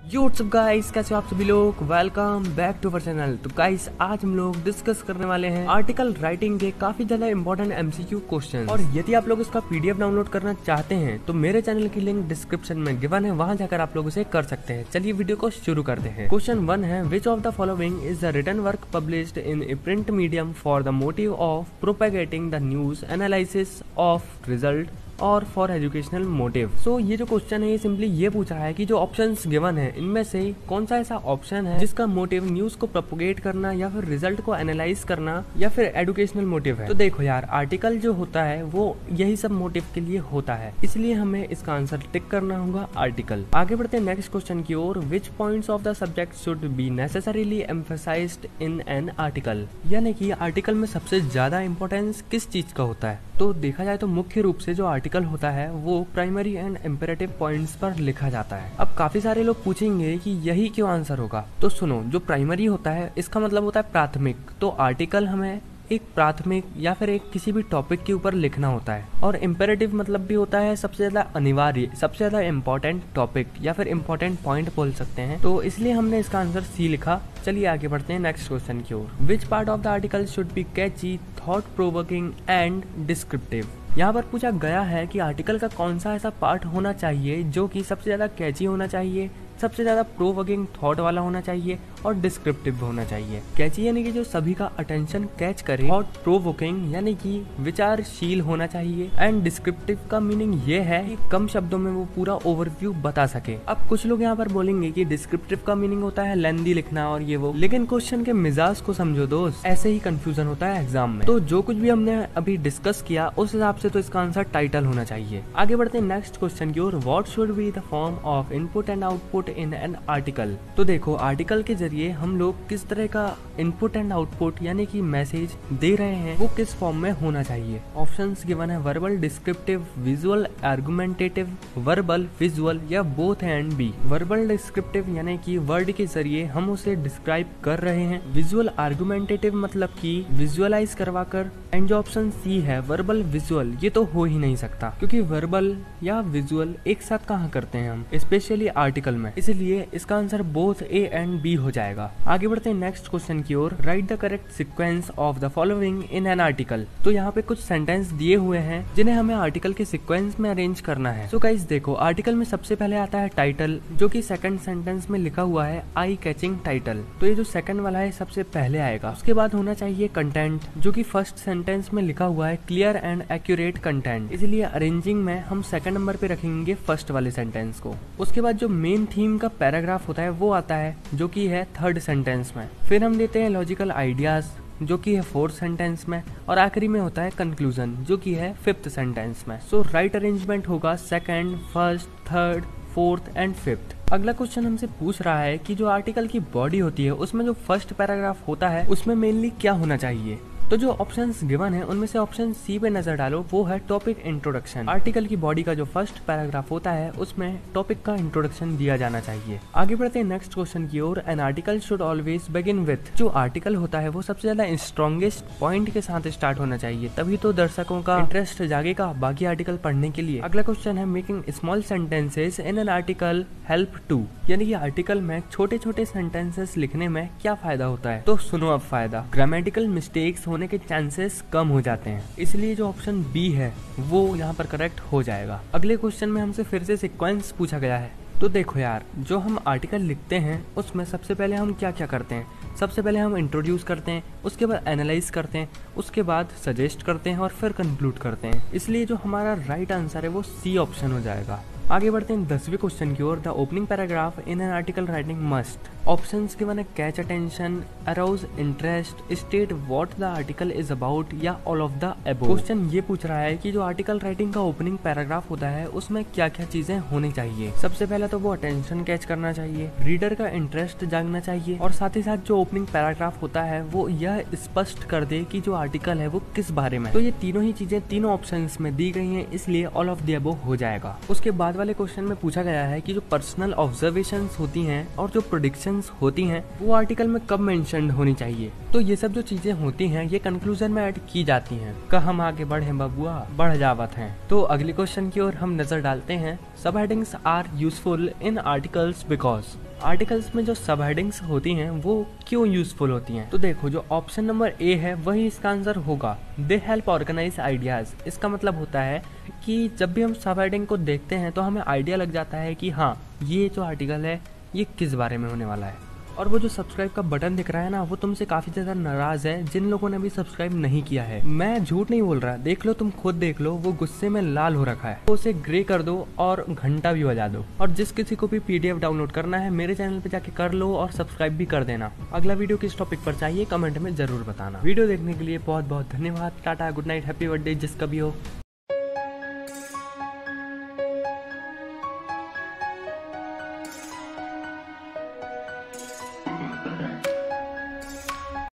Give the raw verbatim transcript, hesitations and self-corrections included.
WhatsApp guys, कैसे हो आप सभी लोग। Welcome back to our channel. तो गाइस आज हम लोग डिस्कस करने वाले हैं आर्टिकल राइटिंग के काफी ज्यादा इंपॉर्टेंट एमसीक्यू क्वेश्चन। और यदि आप लोग इसका पीडीएफ डाउनलोड करना चाहते हैं तो मेरे चैनल की लिंक डिस्क्रिप्शन में गिवन है, वहां जाकर आप लोग उसे कर सकते हैं। चलिए वीडियो को शुरू करते हैं। क्वेश्चन वन है, which of the following is the written work published in a print medium for the motive of propagating the news analysis of result और फॉर एजुकेशनल मोटिव। सो ये जो क्वेश्चन है ये सिंपली ये पूछ रहा है कि जो ऑप्शंस गिवन है इनमें से कौन सा ऐसा ऑप्शन है जिसका मोटिव न्यूज को प्रोपोगेट करना या फिर रिजल्ट को एनालाइज करना या फिर एजुकेशनल मोटिव है। तो देखो यार, आर्टिकल जो होता है वो यही सब मोटिव के लिए होता है, इसलिए हमें इसका आंसर टिक करना होगा आर्टिकल। आगे बढ़ते हैं नेक्स्ट क्वेश्चन की ओर। Which points of the subject should be necessarily emphasised in an article, यानी कि आर्टिकल में सबसे ज्यादा इंपॉर्टेंस किस चीज का होता है। तो देखा जाए तो मुख्य रूप से जो आर्टिकल होता है वो प्राइमरी एंड इम्पेरेटिव पॉइंट्स पर लिखा जाता है। अब काफी सारे लोग पूछेंगे कि यही क्यों आंसर होगा। तो सुनो, जो प्राइमरी होता है इसका मतलब होता है प्राथमिक। तो आर्टिकल हमें एक प्राथमिक या फिर एक किसी भी टॉपिक के ऊपर लिखना होता है। और इम्पेरेटिव मतलब भी होता है सबसे ज्यादा अनिवार्य, सबसे ज्यादा इम्पोर्टेंट टॉपिक या फिर इम्पोर्टेंट पॉइंट बोल सकते हैं। तो इसलिए हमने इसका आंसर सी लिखा। चलिए आगे बढ़ते हैं नेक्स्ट क्वेश्चन की ओर। Which part of the article should be catchy, thought provoking and descriptive. यहाँ पर पूछा गया है कि आर्टिकल का कौन सा ऐसा पार्ट होना चाहिए जो कि सबसे ज्यादा कैची होना चाहिए, सबसे ज्यादा प्रोवोकिंग थॉट वाला होना चाहिए और डिस्क्रिप्टिव होना चाहिए। कैची यानी कि जो सभी का अटेंशन कैच करे, थॉट प्रोवोकिंग यानी कि विचारशील होना चाहिए, एंड डिस्क्रिप्टिव का मीनिंग ये है कि कम शब्दों में वो पूरा ओवरव्यू बता सके। अब कुछ लोग यहाँ पर बोलेंगे कि डिस्क्रिप्टिव का मीनिंग होता है लेंदी लिखना और ये वो, लेकिन क्वेश्चन के मिजाज को समझो दोस्त, ऐसे ही कंफ्यूजन होता है एग्जाम में। तो जो कुछ भी हमने अभी डिस्कस किया उस हिसाब से तो इसका आंसर टाइटल होना चाहिए। आगे बढ़ते हैं नेक्स्ट क्वेश्चन की ओर। What should be the form of input and output in an article. तो देखो, आर्टिकल के जरिए हम लोग किस तरह का इनपुट एंड आउटपुट यानी कि मैसेज दे रहे हैं वो किस फॉर्म में होना चाहिए। ऑप्शंस गिवन है, verbal, descriptive, visual, argumentative, verbal, visual या both and B. Verbal descriptive यानी कि वर्ड के जरिए हम उसे डिस्क्राइब कर रहे हैं। विजुअल आर्गुमेंटेटिव मतलब कि विजुअलाइज करवा कर। एंड जो ऑप्शन सी है वर्बल विजुअल, ये तो हो ही नहीं सकता क्योंकि वर्बल या विजुअल एक साथ कहाँ करते हैं हम, स्पेशली आर्टिकल में। इसलिए इसका answer both A and B हो जाएगा। आगे बढ़ते हैं नेक्स्ट क्वेश्चन की ओर। Write the correct sequence of the following in an article. तो यहाँ पे कुछ सेंटेंस दिए हुए हैं जिन्हें हमें आर्टिकल के सीक्वेंस में अरेंज करना है। तो गाइस देखो, आर्टिकल में सबसे पहले आता है टाइटल, जो कि सेकंड सेंटेंस में लिखा हुआ है आई कैचिंग टाइटल। तो ये जो सेकंड वाला है सबसे पहले आएगा। उसके बाद होना चाहिए कंटेंट, जो कि फर्स्ट सेंटेंस में लिखा हुआ है क्लियर एंड एक्यूरेट कंटेंट। इसलिए अरेंजिंग में हम सेकंड नंबर पे रखेंगे फर्स्ट वाले सेंटेंस को। उसके बाद जो मेन थीम का पैराग्राफ होता है वो आता है, जो कि है थर्ड सेंटेंस में। फिर हम देते हैं लॉजिकल आइडियाज, जो कि है फोर्थ सेंटेंस में। और आखिरी में होता है कंक्लूजन, जो कि है फिफ्थ सेंटेंस में। सो राइट अरेंजमेंट होगा second, first, third, fourth and fifth. अगला क्वेश्चन हमसे पूछ रहा है कि जो आर्टिकल की बॉडी होती है उसमें जो फर्स्ट पैराग्राफ होता है उसमें मेनली क्या होना चाहिए। तो जो ऑप्शंस गिवन है उनमें से ऑप्शन सी पे नजर डालो, वो है टॉपिक इंट्रोडक्शन। आर्टिकल की बॉडी का जो फर्स्ट पैराग्राफ होता है उसमें टॉपिक का इंट्रोडक्शन दिया जाना चाहिए। आगे बढ़ते हैं नेक्स्ट क्वेश्चन की ओर। An article should always begin with. जो आर्टिकल होता है वो सबसे ज्यादा स्ट्रॉन्गेस्ट पॉइंट के साथ स्टार्ट होना चाहिए, तभी तो दर्शकों का इंटरेस्ट जागेगा बाकी आर्टिकल पढ़ने के लिए। अगला क्वेश्चन है, making small sentences in an article help to, यानी कि आर्टिकल में छोटे छोटे सेंटेंसेस लिखने में क्या फायदा होता है। तो सुनो अब फायदा, ग्रामेटिकल मिस्टेक्स होने के चांसेस कम हो जाते हैं, इसलिए जो ऑप्शन बी है वो यहाँ पर करेक्ट हो जाएगा। अगले क्वेश्चन में हमसे फिर से सीक्वेंस पूछा गया है। तो देखो यार, जो हम आर्टिकल लिखते हैं उसमें सबसे पहले हम क्या क्या करते हैं। सबसे पहले हम इंट्रोड्यूस करते हैं, उसके बाद एनालाइज करते हैं, उसके बाद सजेस्ट करते हैं और फिर कंक्लूड करते हैं। इसलिए जो हमारा राइट आंसर है वो सी ऑप्शन हो जाएगा। आगे बढ़ते हैं दसवें क्वेश्चन की ओर। The opening paragraph in an article writing must. Options given है, catch attention, arouse interest, state what the article is about या all of the above. Question ये पूछ रहा है कि जो आर्टिकल राइटिंग का ओपनिंग पैराग्राफ होता है उसमें क्या क्या चीजें होनी चाहिए। सबसे पहले तो वो अटेंशन कैच करना चाहिए, रीडर का इंटरेस्ट जागना चाहिए और साथ ही साथ जो ओपनिंग पैराग्राफ होता है वो यह स्पष्ट कर दे कि जो आर्टिकल है वो किस बारे में। तो ये तीनों ही चीजें तीनों ऑप्शंस में दी गई हैं, इसलिए ऑल ऑफ द अबव हो जाएगा। उसके बाद वाले क्वेश्चन में पूछा गया है कि जो पर्सनल ऑब्जर्वेशंस होती हैं और जो प्रेडिक्शंस होती हैं वो आर्टिकल में कब मेंशन्ड होनी चाहिए। तो ये सब जो चीजें होती हैं ये कंक्लूजन में ऐड की जाती हैं। का हम आगे बढ़े बबुआ, बढ़ जावत हैं। तो अगले क्वेश्चन की ओर हम नजर डालते हैं। सब headings are useful in articles because. Articles में जो सब हेडिंग्स होती हैं वो क्यों यूजफुल होती हैं? तो देखो, जो ऑप्शन नंबर ए है वही इसका आंसर होगा। They help organise ideas. इसका मतलब होता है कि जब भी हम सब हेडिंग को देखते हैं तो हमें आइडिया लग जाता है कि हाँ, ये जो आर्टिकल है ये किस बारे में होने वाला है। और वो जो सब्सक्राइब का बटन दिख रहा है ना, वो तुमसे काफी ज्यादा नाराज है जिन लोगों ने अभी सब्सक्राइब नहीं किया है। मैं झूठ नहीं बोल रहा, देख लो, तुम खुद देख लो, वो गुस्से में लाल हो रखा है। तो उसे ग्रे कर दो और घंटा भी बजा दो। और जिस किसी को भी पीडीएफ डाउनलोड करना है मेरे चैनल पे जाके कर लो और सब्सक्राइब भी कर देना। अगला वीडियो किस टॉपिक पर चाहिए कमेंट में जरूर बताना। वीडियो देखने के लिए बहुत बहुत धन्यवाद। Tata, good night, happy birthday जिसका भी हो।